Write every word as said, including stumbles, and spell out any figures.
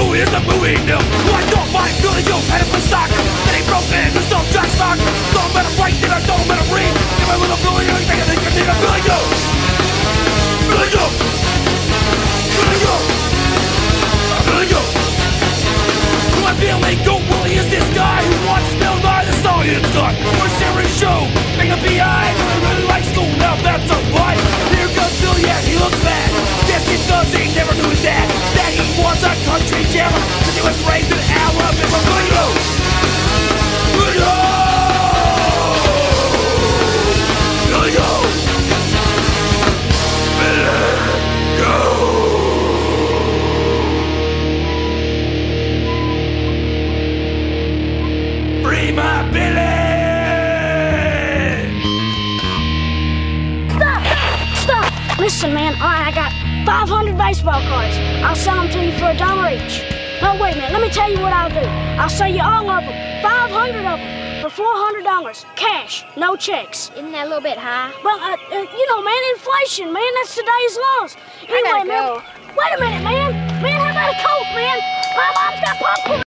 who is the movie now? Who I don't mind feeling you, head of a sock. That ain't broken, there's no jack stock. Don't matter right there, don't matter read. If I will feeling you, think I think I think I'm feeling you. Feeling you. Feeling you. I'm feeling you. Who I feeling you, Willie is this guy who wants to spill by the song in his gun. For a serious show, make a P I. Really, really like school, now that's a fight. Here comes Billy, yeah, he looks bad. Yes, he does, he never knew his dad. That he was a country jammer, cause he was raised in Alabama. Billy-o! Billy-o! Billy-o! Billy-o! Free my Billy! Stop! Stop! Listen, man, alright, I got five hundred baseball cards. I'll sell them to you for a dollar each. No, wait a minute, let me tell you what I'll do. I'll sell you all of them, five hundred of them, for four hundred dollars. Cash, no checks. Isn't that a little bit high? Well, uh, uh, you know, man, inflation, man, that's today's laws. Anyway, I gotta man, go. wait a minute, man. Man, how about a Coke, man? My mom's got popcorn.